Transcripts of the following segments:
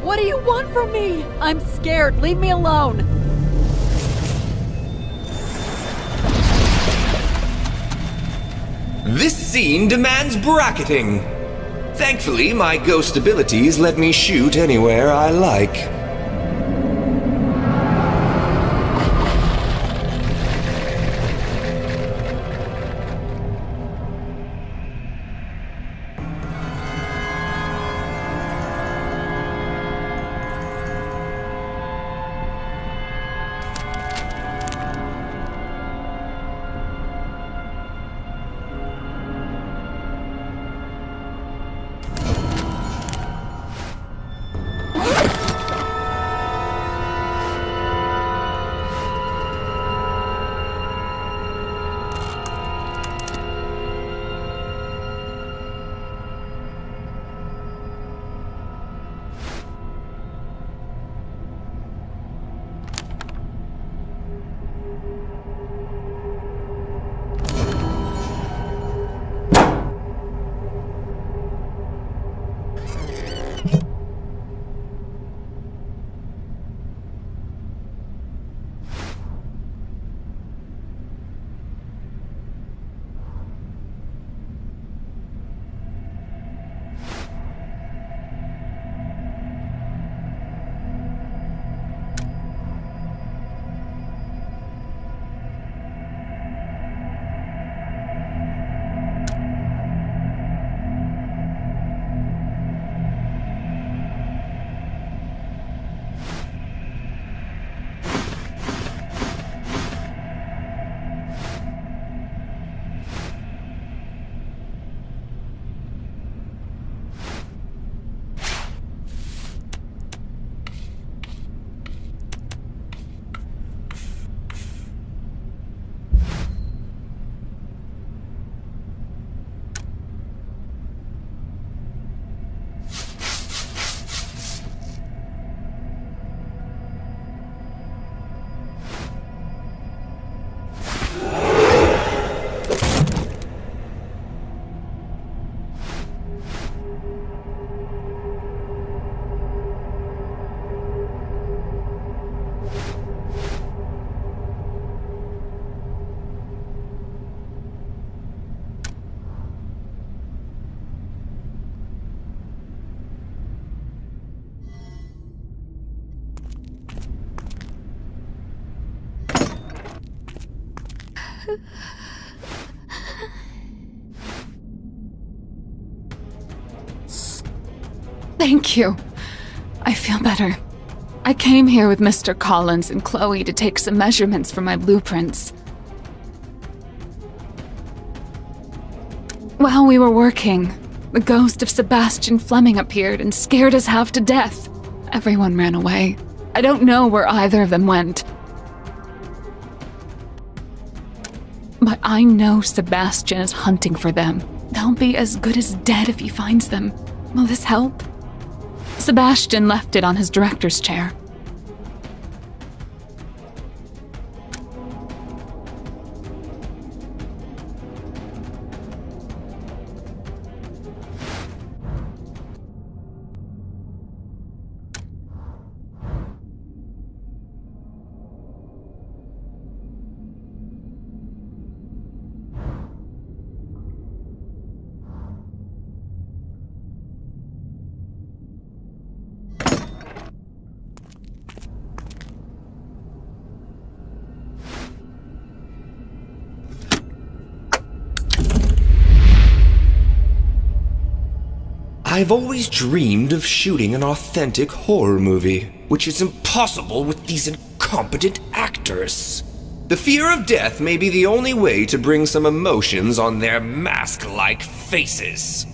What do you want from me? I'm scared. Leave me alone. This scene demands bracketing. Thankfully, my ghost abilities let me shoot anywhere I like. Thank you. I feel better. I came here with Mr. Collins and Chloe to take some measurements for my blueprints. While we were working, the ghost of Sebastian Fleming appeared and scared us half to death. Everyone ran away. I don't know where either of them went. But I know Sebastian is hunting for them. They'll be as good as dead if he finds them. Will this help? Sebastian left it on his director's chair. I've always dreamed of shooting an authentic horror movie, which is impossible with these incompetent actors. The fear of death may be the only way to bring some emotions on their mask-like faces.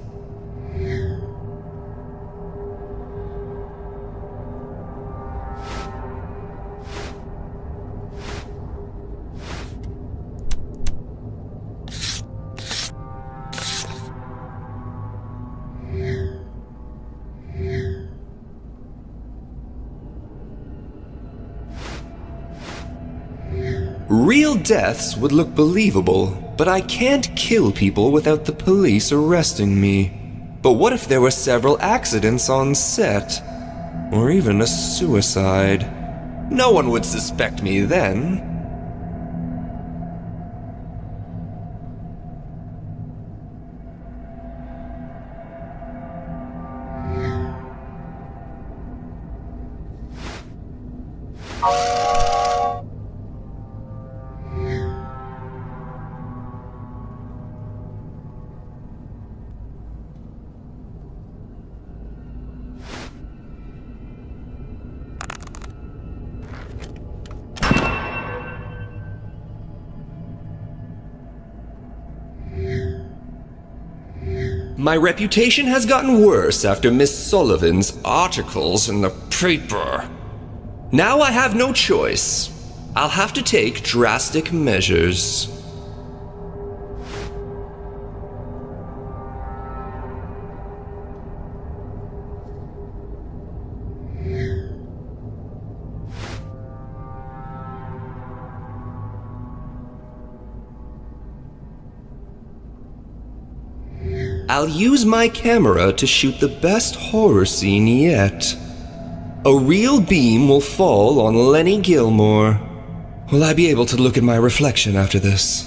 Real deaths would look believable, but I can't kill people without the police arresting me. But what if there were several accidents on set? or even a suicide. No one would suspect me then. My reputation has gotten worse after Miss Sullivan's articles in the paper. Now I have no choice. I'll have to take drastic measures. I'll use my camera to shoot the best horror scene yet. A real beam will fall on Lenny Gilmore. Will I be able to look at my reflection after this?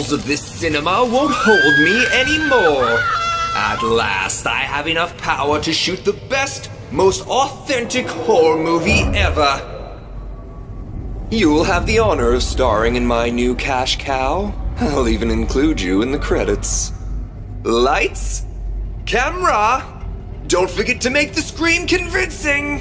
walls of this cinema won't hold me anymore. At last, I have enough power to shoot the best, most authentic horror movie ever. You'll have the honor of starring in my new cash cow. I'll even include you in the credits. Lights? Camera? Don't forget to make the scream convincing!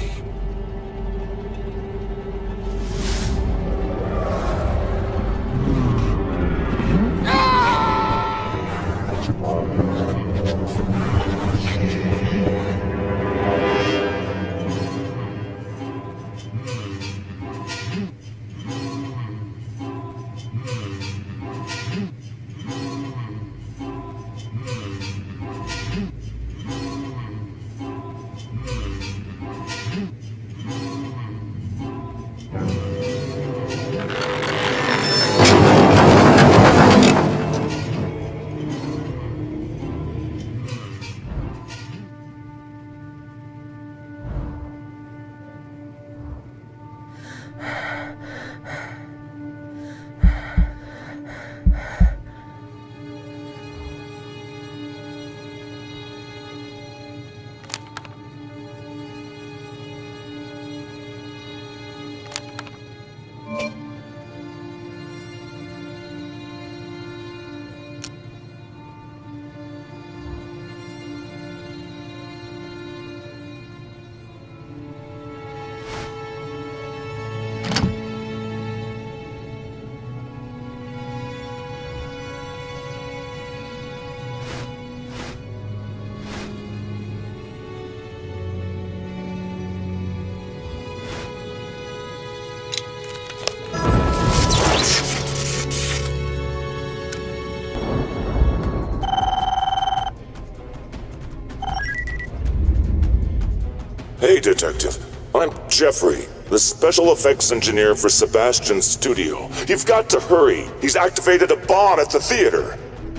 Hey, Detective. I'm Jeffrey, the special effects engineer for Sebastian's studio. You've got to hurry. He's activated a bomb at the theater.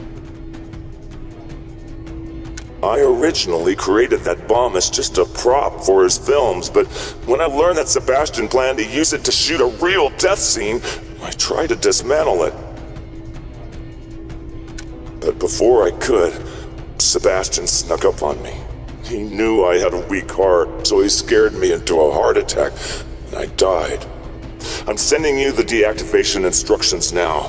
I originally created that bomb as just a prop for his films, but when I learned that Sebastian planned to use it to shoot a real death scene, I tried to dismantle it. But before I could, Sebastian snuck up on me. He knew I had a weak heart, so he scared me into a heart attack, and I died. I'm sending you the deactivation instructions now.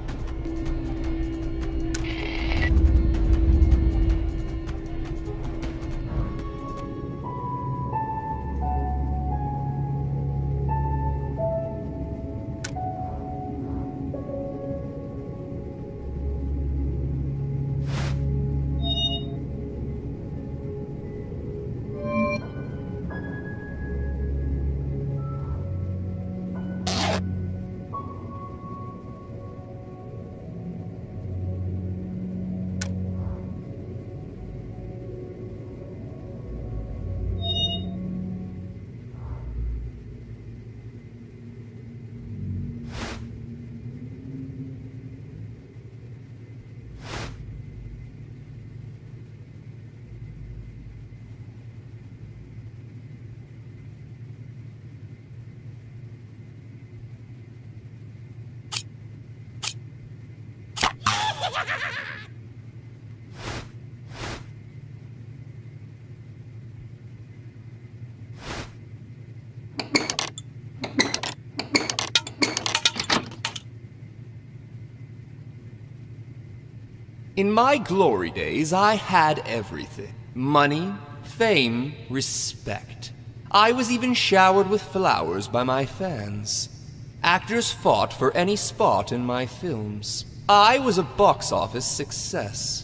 In my glory days, I had everything. Money, fame, respect. I was even showered with flowers by my fans. Actors fought for any spot in my films. I was a box office success.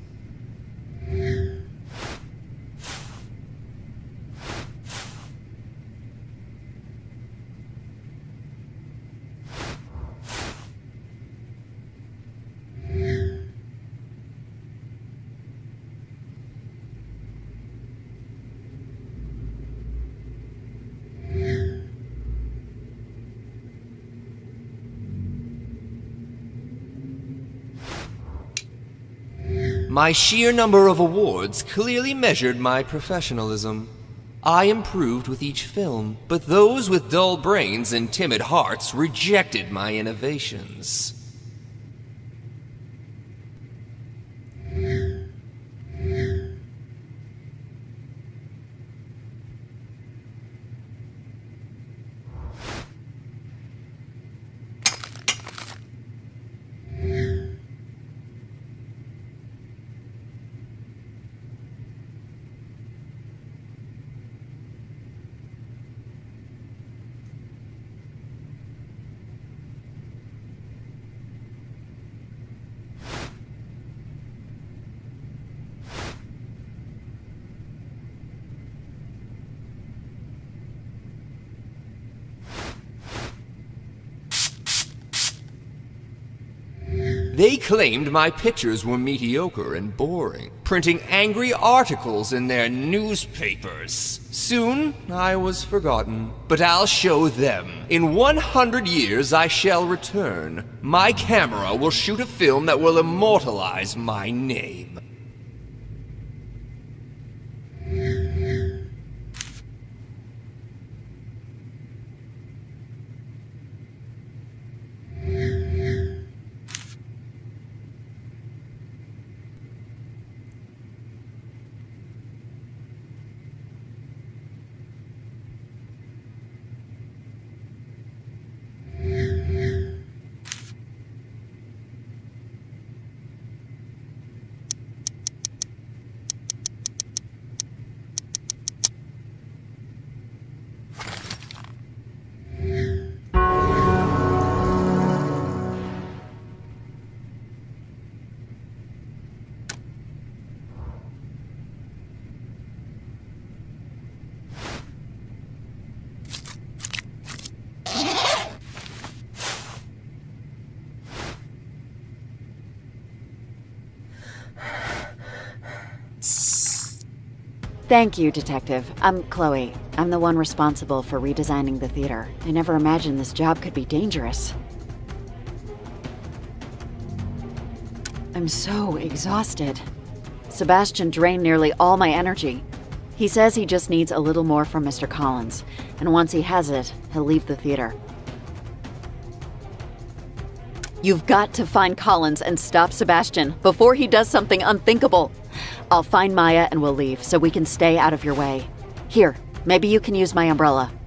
My sheer number of awards clearly measured my professionalism. I improved with each film, but those with dull brains and timid hearts rejected my innovations. They claimed my pictures were mediocre and boring, printing angry articles in their newspapers. Soon, I was forgotten. But I'll show them. In 100 years, I shall return. My camera will shoot a film that will immortalize my name. Thank you, Detective. I'm Chloe. I'm the one responsible for redesigning the theater. I never imagined this job could be dangerous. I'm so exhausted. Sebastian drained nearly all my energy. He says he just needs a little more from Mr. Collins, and once he has it, he'll leave the theater. You've got to find Collins and stop Sebastian before he does something unthinkable. I'll find Maya and we'll leave so we can stay out of your way. Here, maybe you can use my umbrella.